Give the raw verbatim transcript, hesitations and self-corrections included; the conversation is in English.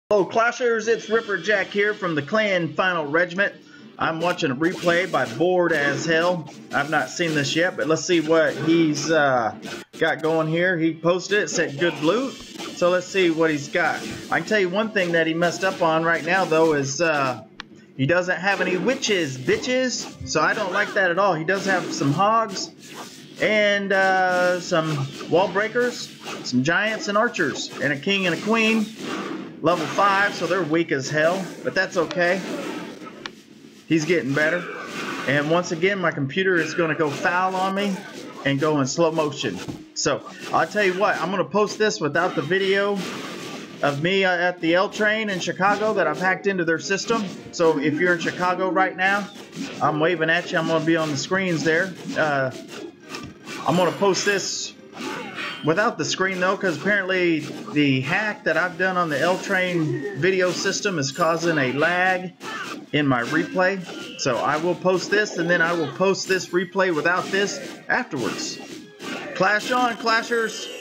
Hello Clashers, it's Ripper Jack here from the Clan Final Regiment. I'm watching a replay by Bored as Hell. I've not seen this yet, but let's see what he's uh, got going here. He posted it, said good loot, so let's see what he's got. I can tell you one thing that he messed up on right now though is uh, he doesn't have any witches, bitches, so I don't like that at all. He does have some hogs and uh, some wall breakers, some giants and archers, and a king and a queen. Level five, so they're weak as hell, but that's okay. He's getting better. And once again, my computer is going to go foul on me and go in slow motion. So, I'll tell you what, I'm going to post this without the video of me at the L train in Chicago that I've hacked into their system. So, if you're in Chicago right now, I'm waving at you. I'm going to be on the screens there. Uh, I'm going to post this without the screen though, because apparently the hack that I've done on the L train video system is causing a lag in my replay. So I will post this, and then I will post this replay without this afterwards. Clash on, Clashers!